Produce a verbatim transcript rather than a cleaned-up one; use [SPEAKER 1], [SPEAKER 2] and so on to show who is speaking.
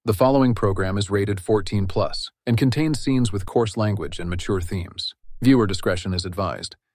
[SPEAKER 1] The following program is rated fourteen plus and contains scenes with coarse language and mature themes. Viewer discretion is advised.